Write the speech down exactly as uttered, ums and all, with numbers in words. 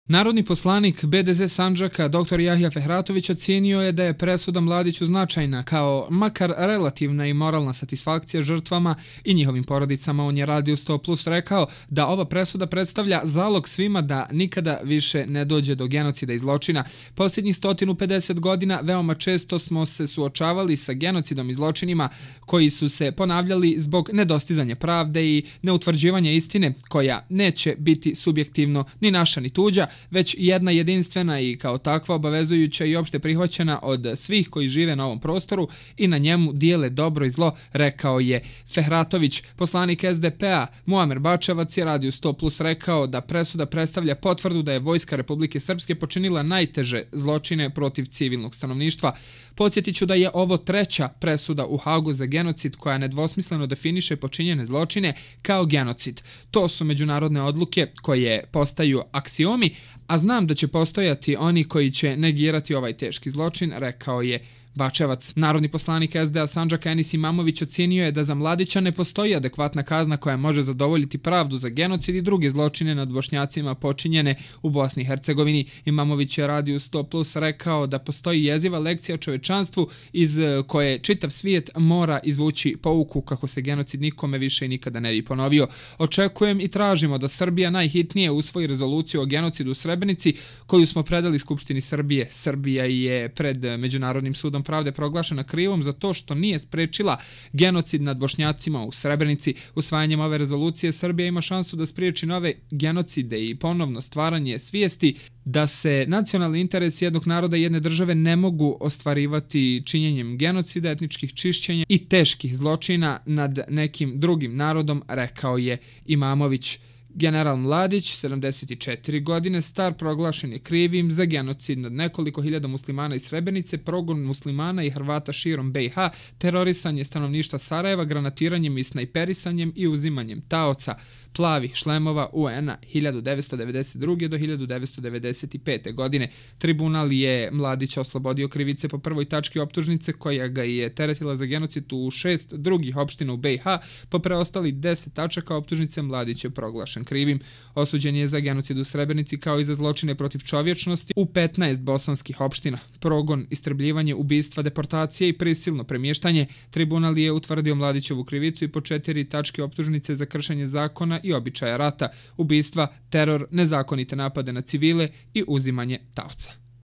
Narodni poslanik be de ze Sandžaka dr Jahja Fehratović ocijenio je da je presuda Mladiću značajna kao makar relativna i moralna satisfakcija žrtvama i njihovim porodicama. On je Radio sto plus rekao da ova presuda predstavlja zalog svima da nikada više ne dođe do genocida i zločina. Posljednjih sto pedeset godina veoma često smo se suočavali sa genocidom i zločinima koji su se ponavljali zbog nedostizanja pravde i neutvrđivanja istine koja neće biti subjektivno ni naša ni tuđa, već jedna jedinstvena i kao takva obavezujuća i opšte prihvaćena od svih koji žive na ovom prostoru i na njemu dijele dobro i zlo, rekao je Fehratović. Poslanik es de pe a Muamer Bačevac je Radio sto plus rekao da presuda predstavlja potvrdu da je Vojska Republike Srpske počinila najteže zločine protiv civilnog stanovništva. Podsjetiću da je ovo treća presuda u Hagu za genocid koja nedvosmisleno definiše počinjene zločine kao genocid. To su međunarodne odluke koje postaju aksiomi, a znam da će postojati oni koji će negirati ovaj teški zločin, rekao je Bačevac. Narodni poslanik es de a Sandžaka Enis Imamović ocijenio je da za Mladića ne postoji adekvatna kazna koja može zadovoljiti pravdu za genocid i druge zločine nad Bošnjacima počinjene u Bosni i Hercegovini. Imamović je Radio sto plus rekao da postoji jeziva lekcija čovečanstvu iz koje čitav svijet mora izvući pouku kako se genocid nikome više i nikada ne bi ponovio. Očekujem i tražimo da Srbija najhitnije usvoji rezoluciju o genocidu u Srebrenici koju smo predali Skupštini Srbije. Srbija je pred Međunarodnim sudom pravde proglašena krivom za to što nije sprečila genocid nad Bošnjacima u Srebrenici. Usvajanjem ove rezolucije Srbija ima šansu da spriječi nove genocide i ponovno stvaranje svijesti da se nacionalni interes jednog naroda i jedne države ne mogu ostvarivati činjenjem genocida, etničkih čišćenja i teških zločina nad nekim drugim narodom, rekao je Imamović. General Mladić, sedamdeset četiri godine, star, proglašen je krivim za genocid nad nekoliko hiljada muslimana iz Srebrenice, progon muslimana i Hrvata širom be i ha, terorisanje stanovništva Sarajeva, granatiranjem i snajperisanjem i uzimanjem taoca plavih šlemova u en a hiljadu devetsto devedeset druge do hiljadu devetsto devedeset pete. godine. Tribunal je Mladića oslobodio krivice po prvoj tački optužnice koja ga je teretila za genocid u šest drugih opština u be i ha. Po preostali deset tačaka optužnice Mladić je proglašen krivim. Osuđen je za genocid u Srebrenici kao i za zločine protiv čovječnosti u petnaest bosanskih opština. Progon, istrebljivanje, ubistva, deportacije i prisilno premještanje. Tribunal je utvrdio Mladićevu krivicu i po četiri tačke optužnice za kršenje zakona i običaja rata, ubistva, teror, nezakonite napade na civile i uzimanje taoca.